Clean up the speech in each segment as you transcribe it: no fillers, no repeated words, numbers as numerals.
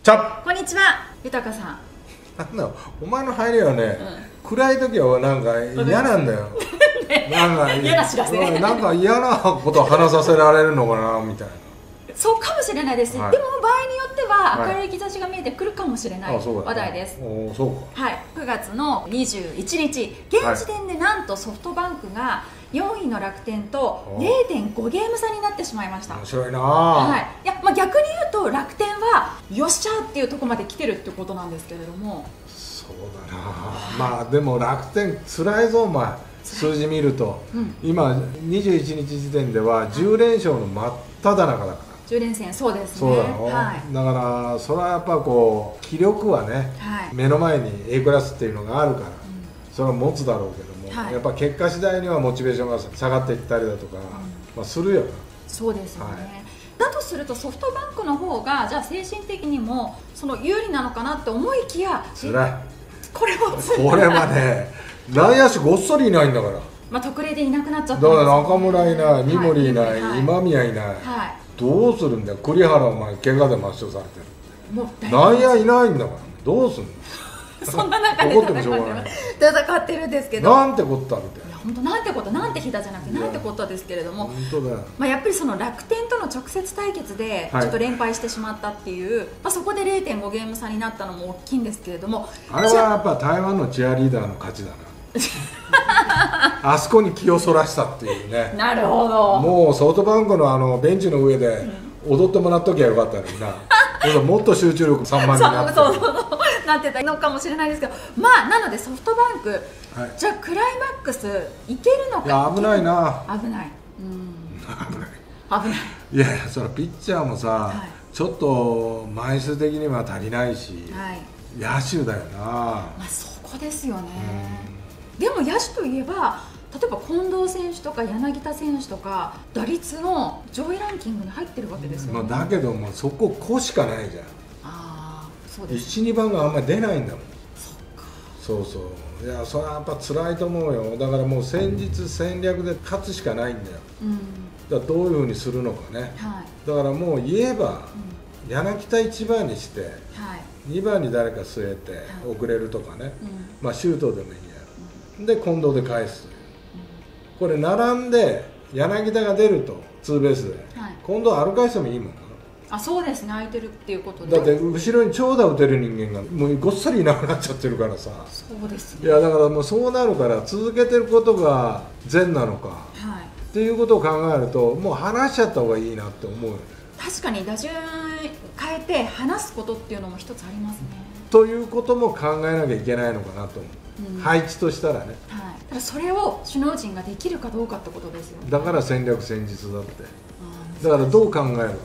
チャッこんにちは、豊さん。 なんだお前の入りはね、暗い時はなんか嫌なんだよ。なんか嫌な知らせ。 なんか嫌なことを話させられるのかなみたいな。 そうかもしれないです。 はい、 でも場合によっては明るい兆しが見えてくるかもしれない話題です。 そうか。 はい、9月の21日、現時点でなんとソフトバンクが4位の楽天と 0.5 ゲーム差になってしまいました。 面白いな。 はい。いや、逆に言うと楽天はよっしゃーっていうところまで来てるってことなんですけれども。 そうだな。まあでも楽天辛いぞお前。数字見ると、今21日時点では10連勝の真っ只中だから。 10連戦、そうですね。 そうだろ、 はい、 だからそれはやっぱこう気力はね、 はい、 目の前に A クラスっていうのがあるから、それは持つだろうけども、はい、やっぱ結果次第にはモチベーションが下がっていったりだとか、まあ、するよな。 そうですよね、 はい、 だとするとソフトバンクの方がじゃあ精神的にもその有利なのかなって思いきや、 つらい。 これはね内野手ごっそりいないんだから。 まあ特例でいなくなっちゃったんです、ね、だから中村いない、三森いない、はい、今宮いない、はい、どうするんだよ。栗原お前怪我で抹消されてる。もう内野いないんだからどうすんの。 そんな中で戦ってるんですけど、 なんてこったみたいな。 本当なんてこと、なんて日だじゃなくてなんてことですけれども、 本当だよ。 まあやっぱりその楽天との直接対決でちょっと連敗してしまったっていう、はい、まあそこで 0.5 ゲーム差になったのも大きいんですけれども、 あれはやっぱ台湾のチアリーダーの勝ちだな。あそこに気をそらしたっていうね。 なるほど。 もうソフトバンクのベンチの上で踊ってもらっときゃよかったのにな。もっと集中力散漫になってなってたのかもしれないですけど、まあなのでソフトバンク、はい、じゃあクライマックスいけるのか。 いや危ないな。 危ない。危ない。 いやいや、そのピッチャーもさ、はい、ちょっと枚数的には足りないし、はい、野手だよな。 まあそこですよね。でも野手といえば例えば近藤選手とか柳田選手とか打率の上位ランキングに入ってるわけですよね。 まあだけどもそこしかないじゃん。 ああ、そうです。 1、2番があんまり出ないんだもん。 そっか。 そうそう。いやそれはやっぱ辛いと思うよ。だからもう戦術戦略で勝つしかないんだよ。だからどういうふうにするのかね。はい、だからもう言えば、柳田1番にして、はい、2番に誰か据えて遅れるとかね、まあシュートでもいいや。で近藤で返す。これ並んで柳田が出るとツーベースで、はい、今度は歩かしてもいいもんな。 あ、そうですね、空いてるっていうことで。 だって後ろに長打打てる人間がもうごっそりいなくなっちゃってるからさ。 そうですね。 いやだからもうそうなるから続けてることが善なのか、はい、っていうことを考えるともう離しちゃった方がいいなって思うよね。 確かに打順変えて離すことっていうのも一つありますね。 ということも考えなきゃいけないのかなと思う、配置としたらね。 はい、だからそれを首脳陣ができるかどうかってことですよね。 だから戦略戦術だって。だからどう考えるかということ、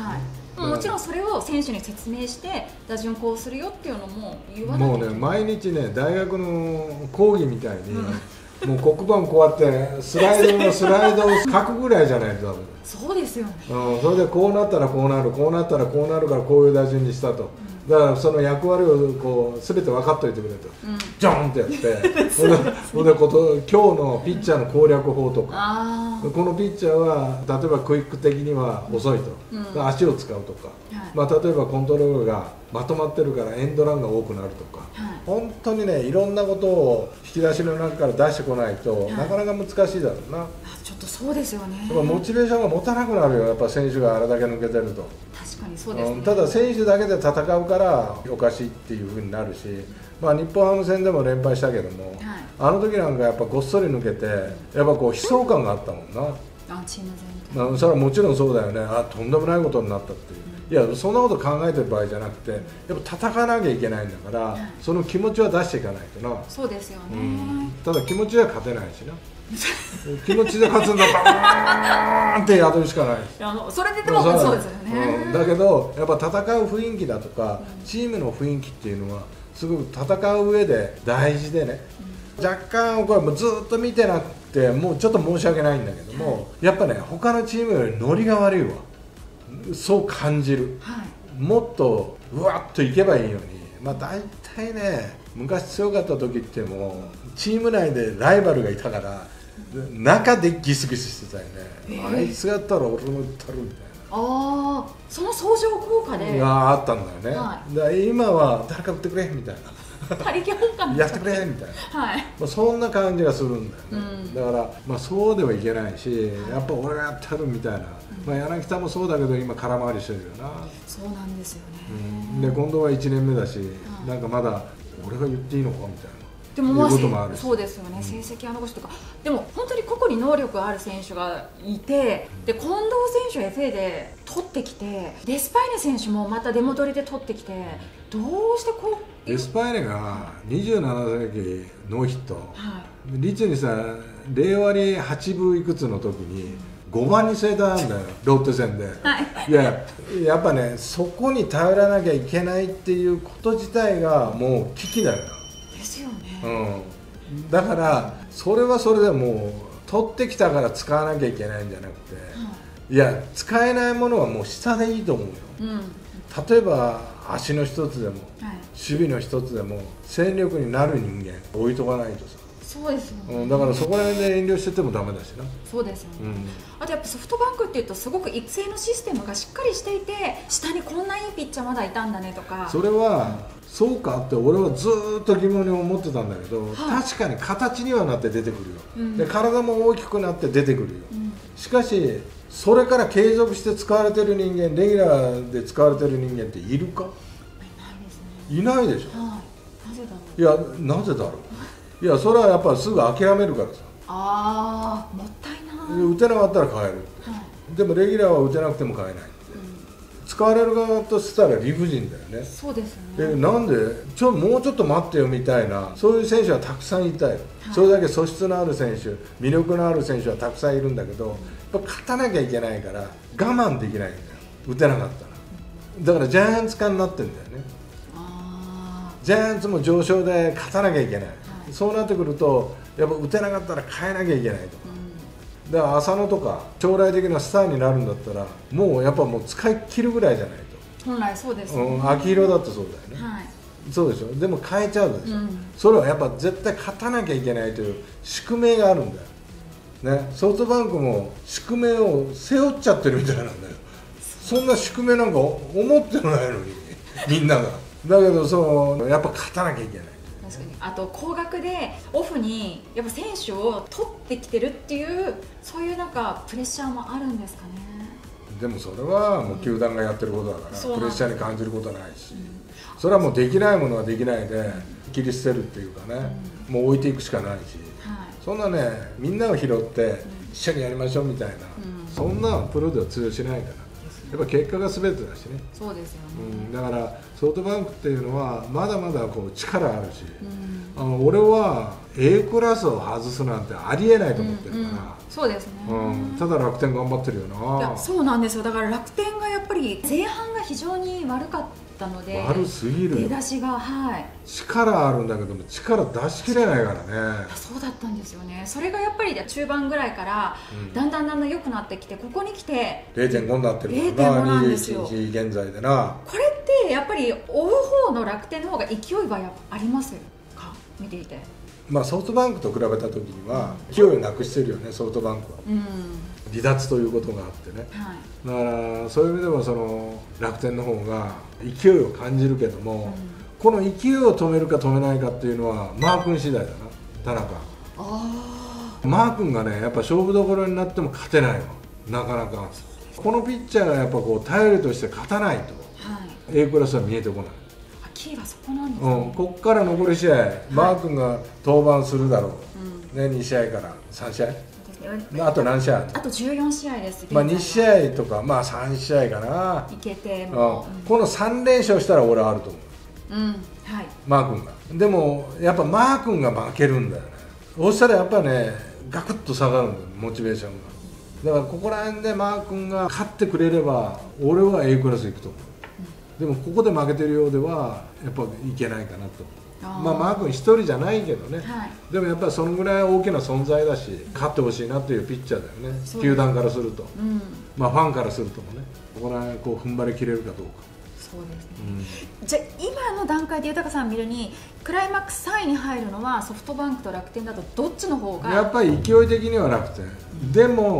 はい、もちろんそれを選手に説明して打順こうするよっていうのも言わなきゃいけない。 もうね毎日ね大学の講義みたいに、もう黒板こうやってスライドを書くぐらいじゃないとダメだ。 そうですよね。 それでこうなったらこうなる、こうなったらこうなるからこういう打順にしたと。だからその役割をこう全て分かっといてくれと、ジョンってやってそれで今日のピッチャーの攻略法とか、このピッチャーは例えばクイック的には遅いと、足を使うとか、まあ、例えばコントロールがまとまってるからエンドランが多くなるとか、本当にねいろんなことを引き出しの中から出してこないと、なかなか難しいだろうな。 ちょっとそうですよね。 モチベーションが持たなくなるよ、やっぱ選手があれだけ抜けてると。 確かにそうですね。ただ選手だけで戦うからおかしいっていうふうになるし、まあ、日本ハム戦でも連敗したけども、あの時なんかやっぱごっそり抜けてやっぱこう悲壮感があったもんな。 チーム全体。 それはもちろんそうだよね。とんでもないことになったっていう。いやそんなこと考えてる場合じゃなくて、やっぱ戦わなきゃいけないんだから、その気持ちは出していかないとな。 そうですよね。 ただ気持ちは勝てないしな。気持ちで勝つんだったらバーンってやるしかない。 それででもそうですよね。 だけどやっぱ戦う雰囲気だとか、チームの雰囲気っていうのはすごく戦う上で大事でね、若干これもうずっと見てなくてもうちょっと申し訳ないんだけども、やっぱね他のチームよりノリが悪いわ。そう感じる、もっとうわっといけばいいのに、まあ大体ね昔強かった時ってもチーム内でライバルがいたから中でギスギスしてたよね。あいつがやったら俺もやったるみたいな。 その相乗効果でがあったんだよね、 はだから今は誰か打ってくれみたいな他力本願やってくれみたいな、 はい、 そんな感じがするんだよね、だから、そうではいけないし、やっぱ俺がやってるみたいな、柳田もそうだけど今空回りしてるよな。 そうなんですよね、 で近藤は1年目だし、なんかまだ俺が言っていいのかみたいな。 でもいうこともあるし、 そうですよね、成績残しとか、でも本当に個々に能力がある選手がいて、で近藤選手を FA で取ってきて、デスパイネ選手もまた出戻りで取ってきて、どうしてこうデスパイネが27世紀ノーヒット、 はい、 率にさ0割8分いくつの時に5番に据えたんだよ、ロッテ戦で、 はい、 いややっぱね、そこに頼らなきゃいけないっていうこと自体がもう危機だよな。 ですよね、 だからそれはそれでもう取ってきたから使わなきゃいけないんじゃなくて、いや使えないものはもう下でいいと思うよ、例えば足の一つでも、守備の一つでも戦力になる人間置いとかないとさ。 そうですよね、 だからそこら辺で遠慮しててもダメだしな。 そうですよね、あとやっぱソフトバンクっていうとすごく育成のシステムがしっかりしていて、下にこんないいピッチャーまだいたんだねとか、 それは、そうかって俺はずっと疑問に思ってたんだけど、確かに形にはなって出てくるよ、で体も大きくなって出てくるよ、しかしそれから継続して使われてる人間、レギュラーで使われてる人間っているか？いないでしょ、 なぜだろう。いや、なぜだろういや、それはやっぱりすぐ諦めるからさ。 もったいない。 打てなかったら変える、でもレギュラーは打てなくても変えないって、使われる側としたら理不尽だよね。 そうですよね。 なんでもうちょっと待ってよみたいな、そういう選手はたくさんいたよ、それだけ素質のある選手、魅力のある選手はたくさんいるんだけど、やっぱ勝たなきゃいけないから我慢できないんだよ、打てなかったら。だからジャイアンツ化になってんだよね。ジャイアンツも上昇で勝たなきゃいけない、そうなってくるとやっぱ打てなかったら変えなきゃいけないとか、だから浅野とか将来的なスターになるんだったらもうやっぱもう使い切るぐらいじゃないと。 本来そうですね、 秋広だってそうだよね、そうでしょ。でも変えちゃうでしょ、それはやっぱ絶対勝たなきゃいけないという宿命があるんだよ、ね、ソフトバンクも宿命を背負っちゃってるみたいなんだよ。そんな宿命なんか思ってないのにみんなが。だけどやっぱ勝たなきゃいけない。 確かに。あと高額でオフにやっぱ選手を取ってきてるっていう、そういうなんかプレッシャーもあるんですかね。 でもそれはもう球団がやってることだから、プレッシャーに感じることはないし、それはもうできないものはできないで切り捨てるっていうかね、もう置いていくしかないし、そんなねみんなを拾って一緒にやりましょうみたいな、そんなプロでは通用しないから。やっぱ結果が全てだしね。 そうですよね、 だからソフトバンクっていうのはまだまだこう力あるし、俺は A クラスを外すなんてありえないと思ってるから、 そうですね、 ただ楽天頑張ってるよな。 いやそうなんですよ。だから楽天がやっぱり前半が非常に悪かったので、 悪すぎるよ、 出だしが、 力あるんだけども力出しきれないからね。 そうだったんですよね。それがやっぱり中盤ぐらいからだんだん良くなってきて、ここに来て 0.5 になってるからな、なんですよ。 21日現在でな。 これってやっぱり追う方の楽天の方が勢いはやっぱありますか、見ていて。 ソフトバンクと比べた時には勢いをなくしてるよね、ソフトバンクは、離脱ということがあってね、だからそういう意味でも楽天の方が勢いを感じるけども、この勢いを止めるか止めないかっていうのはマー君次第だな、田中。マー君がねやっぱ勝負どころになっても勝てないわ、なかなか。このピッチャーがやっぱこう頼りとして勝たないと、A クラスは見えてこない。 キーはそこなんですね。 こっから残り試合、マー君が登板するだろう、2試合から3試合、あと何試合？ あと14試合です。 2試合とか3試合かな。 いけても、 この3連勝したら俺はあると思う。マー君が。でもやっぱマー君が負けるんだよね。そうしたらやっぱねガクッと下がるんだよ、モチベーションが。だからここら辺でマー君が勝ってくれれば俺は A クラス行くと思う。でもここで負けてるようではやっぱいけないかなと。マー君一人じゃないけどね、でもやっぱりそのぐらい大きな存在だし、勝ってほしいなっていうピッチャーだよね、球団からすると、ファンからするともね、ここら辺こう踏ん張りきれるかどうか。 そうですね、じゃあ今の段階で豊さん見るにクライマックス3位に入るのはソフトバンクと楽天だとどっちの方が？ やっぱり勢い的には楽天、でも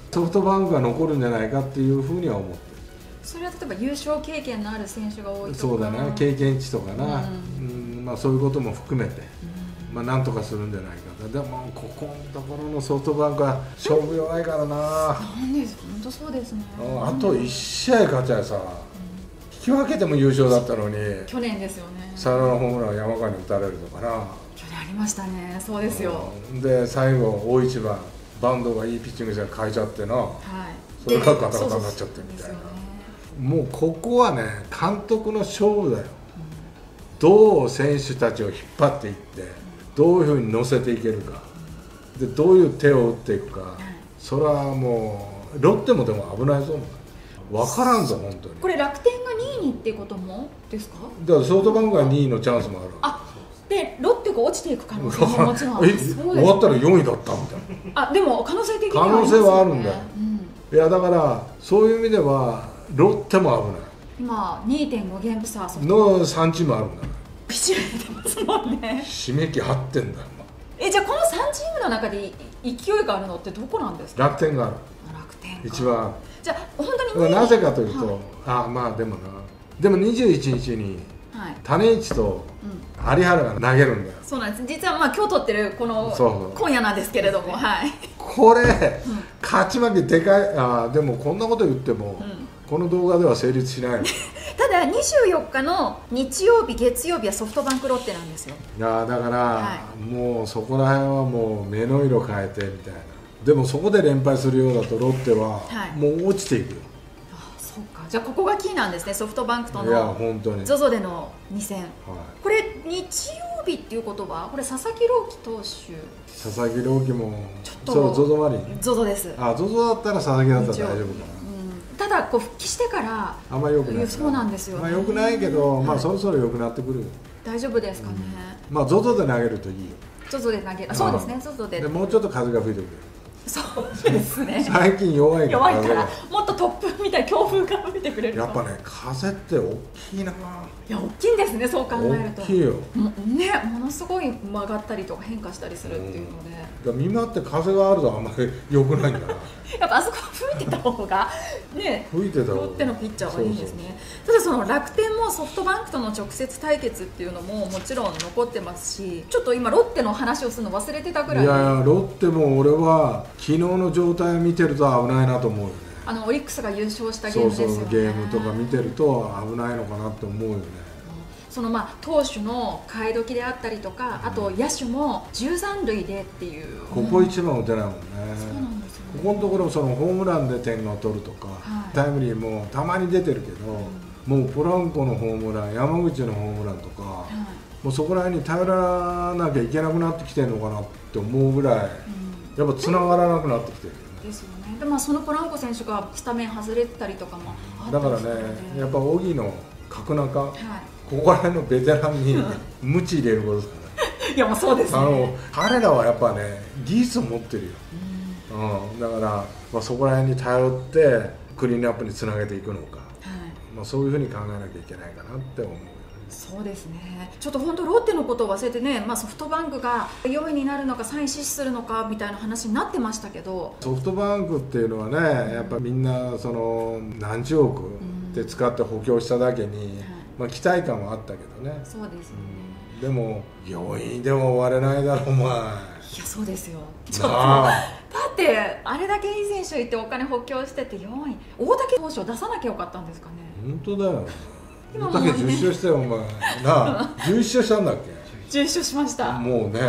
ソフトバンクが残るんじゃないかっていうふうには思ってる。 それは例えば優勝経験のある選手が多いとか。 そうだね、経験値とかな、まあ、そういうことも含めて、まあ、なんとかするんじゃないかと。でもここのところのソフトバンクは勝負弱いからな。 なんです、本当そうですね。 あと1試合勝ちゃさ、引き分けても優勝だったのに、 去年ですよね。 サヨナラホームランを山川に打たれるとかな。 去年ありましたね。そうですよ。 で最後大一番バンドがいいピッチングして変えちゃってな、 はい、 それがガタガタになっちゃってみたいな。もうここはね、監督の勝負だよ、どう選手たちを引っ張っていって、どういうふうに乗せていけるか、でどういう手を打っていくか、それはもうロッテもでも危ないぞ、分からんぞ本当に。 これ楽天が2位にっていうこともですか？ だからソフトバンクが2位のチャンスもある。 あ、でロッテが落ちていく可能性ももちろん。 終わったら4位だったみたいな。 あ、でも可能性的には可能性はあるんだよ、いやだからそういう意味ではロッテも危ない。 今 2.5 ゲーム差の3チームあるんだから。 ピシッてますもんね。 締め切ってんだよ。 じゃあこの3チームの中で勢いがあるのってどこなんですか？ 楽天がある。 楽天一番。 じゃあ本当になぜかというと、まあでもな、でも21日に種市と有原が投げるんだよ。 そうなんです。実はまあ今日撮ってるこの今夜なんですけれども、はい。 これ、勝ち負けでかい。でもこんなこと言っても、この動画では成立しないの。 ただ24日の日曜日月曜日はソフトバンクロッテなんですよ。 いやだから、もうそこら辺はもう目の色変えてみたいな。でもそこで連敗するようだとロッテはもう落ちていくよ。 そうか。じゃあここがキーなんですね、ソフトバンクとの。 いや本当に ZOZO での2戦、これ日曜日っていうことはこれ佐々木朗希投手、 佐々木朗希もそう ZOZO マリン ZOZO です。 ZOZO だったら佐々木だったら大丈夫かな。 ただこう復帰してからあんまり良くない。 そうなんですよ、 まあ良くないけど、まあそろそろ良くなってくるよ。 大丈夫ですかね。 まあ ZOZO で投げるといいよ。 ZOZO で投げる。そうですね、ZOZO で。 もうちょっと風が吹いてくる。 そうですね。 最近弱いから。 弱いからもっと突風みたいな強風が吹いてくれる。 やっぱね、風って大きいな。 いや大きいんですね、そう考えると。 大きいよ。 ね、ものすごい曲がったりとか変化したりするっていうので。 見舞って風があるとあんまり良くないんだな。 やっぱあそこ吹いてた方がね、 吹いてた方がロッテのピッチャーはいいんですね。ただその楽天もソフトバンクとの直接対決っていうのももちろん残ってますし、ちょっと今ロッテの話をするの忘れてたぐらい。 いやいや、ロッテも俺は昨日の状態を見てると危ないなと思うよね。 オリックスが優勝したゲームですよね。 そうそう、ゲームとか見てると危ないのかなって思うよね。 その投手の替え時であったりとか、あと野手も13塁でっていう、 ここ一番打てないもんね。 そうなんですよね。 ここのところそのホームランで点を取るとか、タイムリーもたまに出てるけど、もうポランコのホームラン、山口のホームランとか、もうそこら辺に頼らなきゃいけなくなってきてるのかなって思うぐらい、やっぱつながらなくなってきてるよね。 ですよね。でそのポランコ選手がスタメン外れてたりとかもあっただからね、やっぱ荻野、角中、ここら辺のベテランにムチ入れることですから。 いやもうそうですね。 彼らはやっぱね、技術を持ってるよ。だから、そこら辺に頼ってクリーンアップにつなげていくのか、そういうふうに考えなきゃいけないかなって思う。 そうですね。ちょっと本当ロッテのことを忘れてね、ソフトバンクが4位になるのか3位死守するのかみたいな話になってましたけど、 ソフトバンクっていうのはね、やっぱみんなその何十億って使って補強しただけに、期待感はあったけどね。 そうですよね。 でも4位でも終われないだろお前。いやそうですよ。ちょっとだってあれだけいい選手いてお金補強してて4位、大竹投手を出さなきゃよかったんですかね。 本当だよ。大竹10勝したよお前なあ。11勝したんだっけ。 11勝しました。 もうね、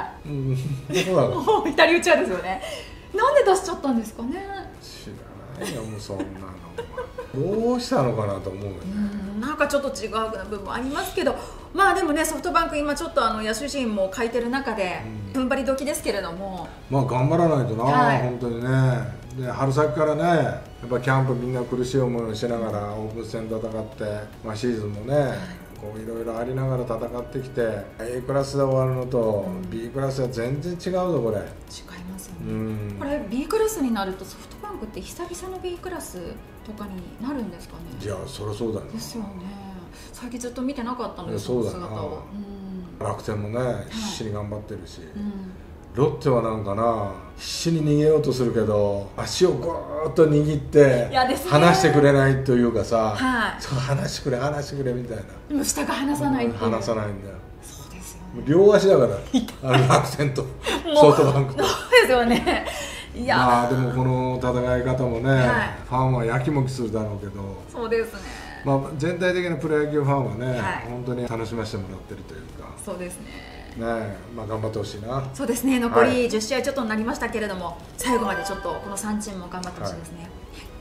もう左打ちはですよね。なんで出しちゃったんですかね。 知らないよもうそんなの。どうしたのかなと思うよね。 なんかちょっと違う部分ありますけど、でもね、ソフトバンク今ちょっと野手陣も欠いてる中で踏ん張り時ですけれども、頑張らないとな、本当にね。で春先からね、やっぱキャンプみんな苦しい思いをしながらオープン戦戦って、シーズンもね、こういろいろありながら戦ってきて、A クラスで終わるのと B クラスは全然違うぞこれ。違いますよね。これ B クラスになるとソフトバンクって久々の B クラスとかになるんですかね。 いやそりゃそうだね。 ですよね。最近ずっと見てなかったので、 そうだな。 姿を。 楽天もね必死に頑張ってるし、 ロッテはなんかな、必死に逃げようとするけど足をゴーッと握って離してくれないというかさ、そう離してくれ離してくれみたいな。 でも下が離さないっていう。 離さないんだよ。 そうですよね。両足だから楽天とソフトバンクと。 そうですよね。いやまあでもこの戦い方もね、ファンはやきもきするだろうけど。 そうですね。 まあ全体的なプロ野球ファンはね、本当に楽しませてもらってるというか。 そうですね。 まあ頑張ってほしいな。 そうですね。残り10試合ちょっとになりましたけれども、最後までちょっとこの3チームも頑張ってほしいですね。